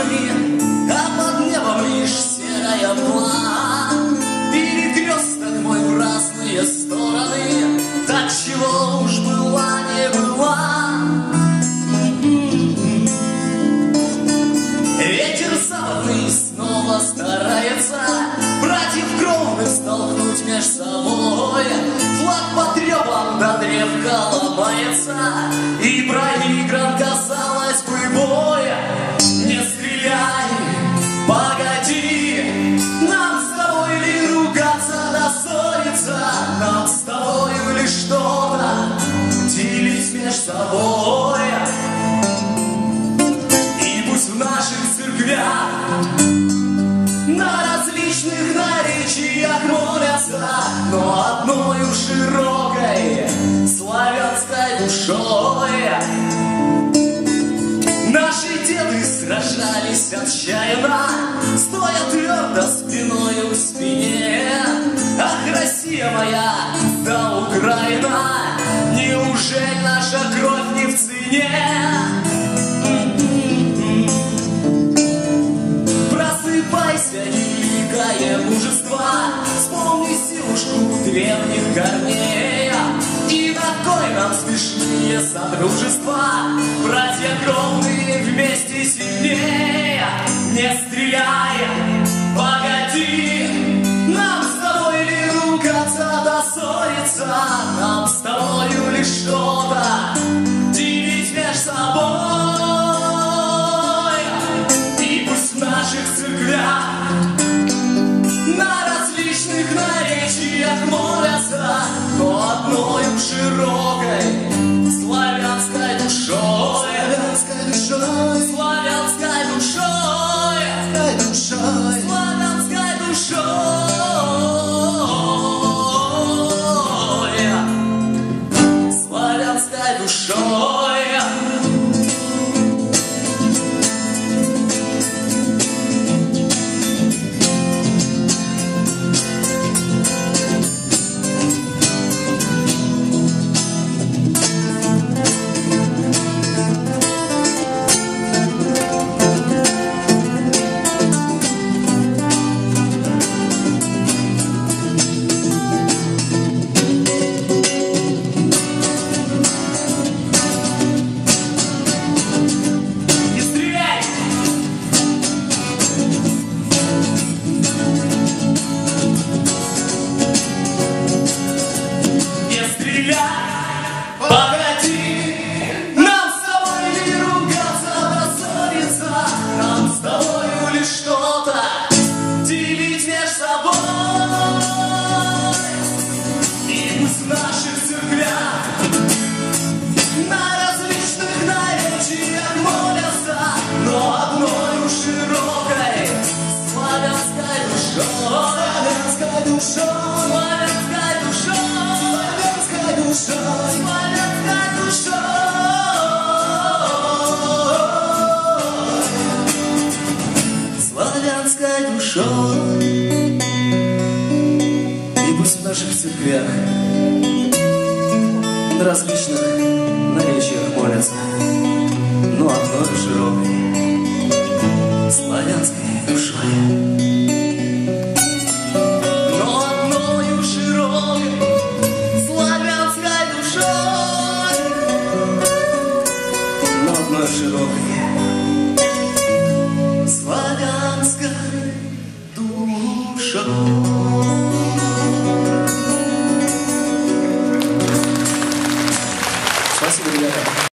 горами, а под небом лишь серая мгла. Перекресток мой в разные стороны, так чего уж была не была. Ветер западный снова старается братьев кровных столкнуть меж собой. Флаг потрепан, до древка ломается, и проигран, казалось бы, бой. Не стреляй, погоди, нам с тобой ли ругаться да ссориться, нам с тобою ли что-то делить меж собой. И пусть в наших церквях на различных наречиях молятся, но одною широкой славянской душой. Наши деды сражались отчаянно, стоя твердо спиною к спине. Ах, Россия моя, да Украина, неужели наша кровь не в цене? Просыпайся, великое мужество, вспомни силушку древних корней. И на кой нам смешные содружества, братья кровные вместе сильнее. Не стреляй, погоди, нам с тобой ли ругаться да ссориться, нам с тобою ли что-то делить меж собой. И пусть в наших церквях на различных наречиях молятся, но одною широкой славянской душой, славянской душой, славянской душой, славянской душой, славянской душой. Славянской душой. И пусть в наших церквях на различных наречиях молятся, но одной широкой славянской душой. Но одною широкой славянской душой, но одной широкой славянской душой.